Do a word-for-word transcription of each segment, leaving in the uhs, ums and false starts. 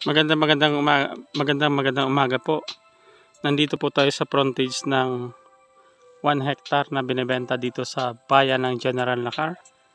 Magandang magandang umaga, magandang magandang umaga po. Nandito po tayo sa frontage ng one hectare na binebenta dito sa bayan ng General Lacar.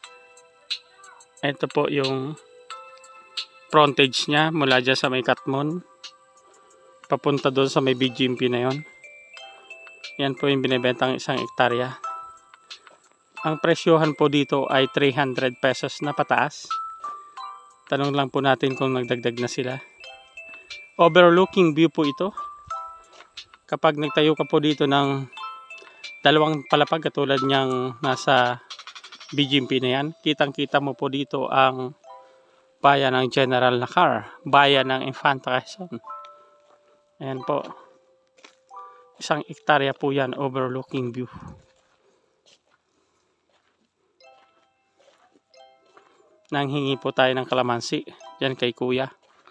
Ito po yung frontage niya mula dyan sa may Katmon papunta doon sa may B G M P na yon. Yan po yung binebentang isang hektarya. Ang presyohan po dito ay three hundred pesos na pataas. Tanong lang po natin kung nagdagdag na sila. Overlooking view po ito. Kapag nagtayo ka po dito ng dalawang palapag katulad niyang nasa B G M P na yan, kitang kita mo po dito ang bayan ng General Lacar, bayan ng Infanta Quezon. Ayan po. Isang hektarya po yan, overlooking view. Nanghingi po tayo ng kalamansi dyan kay kuya.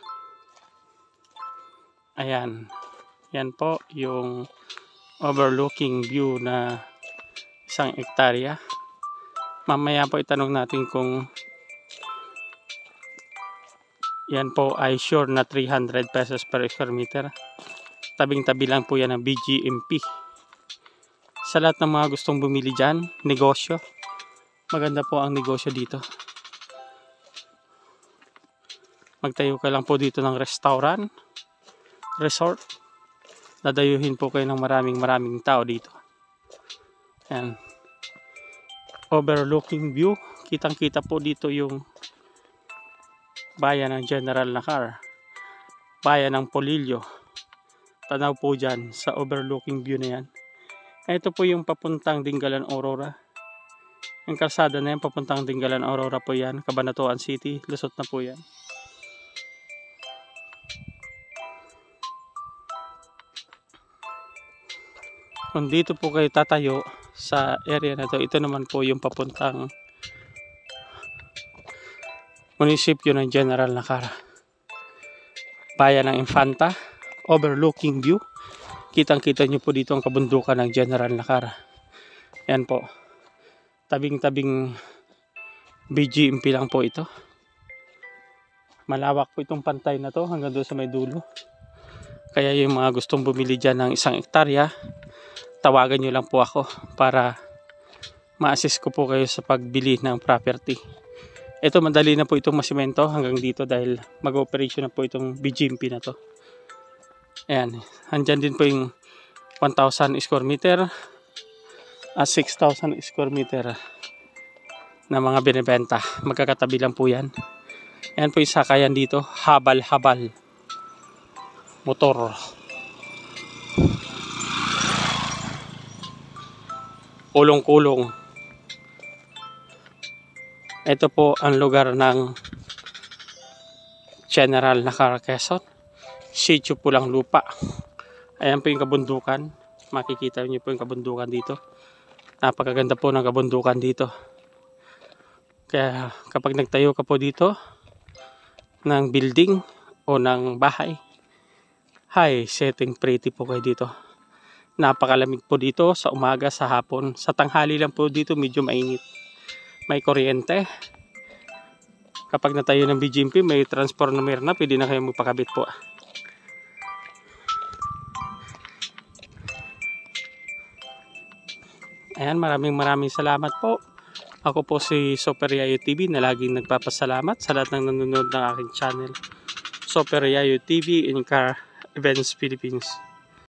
Ayan. Yan po yung overlooking view na isang hektarya. Mamaya po itanong natin kung yan po ay sure na three hundred pesos per square meter. Tabing tabi lang po yan ng B G M P. Sa lahat ng mga gustong bumili dyan, negosyo. Maganda po ang negosyo dito. Magtayo ka lang po dito ng restaurant, resort. Dadayuhin po kayo ng maraming maraming tao dito. Ayan. Overlooking view. Kitang kita po dito yung bayan ng General Lacar. Bayan ng Polillo. Tanaw po dyan sa overlooking view na yan. Ito po yung papuntang Dingalan Aurora. Yung kalsada na yan papuntang Dingalan Aurora po yan. Cabanatuan City. Lusot na po yan. Kung dito po kayo tatayo sa area na to, ito naman po yung papuntang munisipyo ng General Lacar. Bayan ng Infanta, overlooking view. Kitang kita nyo po dito ang kabundukan ng General Lacar. Yan po. Tabing-tabing B G M P lang po ito. Malawak po itong pantay na to hanggang doon sa may dulo. Kaya yung mga gustong bumili dyan ng isang hektarya, tawagan nyo lang po ako para ma-assist ko po kayo sa pagbili ng property. Ito madali na po itong masimento hanggang dito dahil mag-operation na po itong B G M P na to. Ayan, andyan din po yung one thousand square meter at six thousand square meter na mga binibenta. Magkakatabi lang po yan. Ayan po yung sakayan dito, habal-habal motor. Kulong-kulong. Ito po ang lugar ng General Lacar, Quezon. Sitio Pulang Lupa. Ayan po yung kabundukan. Makikita niyo po yung kabundukan dito. Napakaganda po ng kabundukan dito. Kaya kapag nagtayo ka po dito ng building o ng bahay, hi, setting pretty po kayo dito. Napakalamig po dito sa umaga, sa hapon. Sa tanghali lang po dito medyo mainit. May kuryente. Kapag natayo ng B G M P, may transformer na, pwede na kayo magpakabit po. Ayan, maraming maraming salamat po. Ako po si Super Yayo T V na laging nagpapasalamat sa lahat ng nanonood ng aking channel. Super Yayo T V in Car Events Philippines.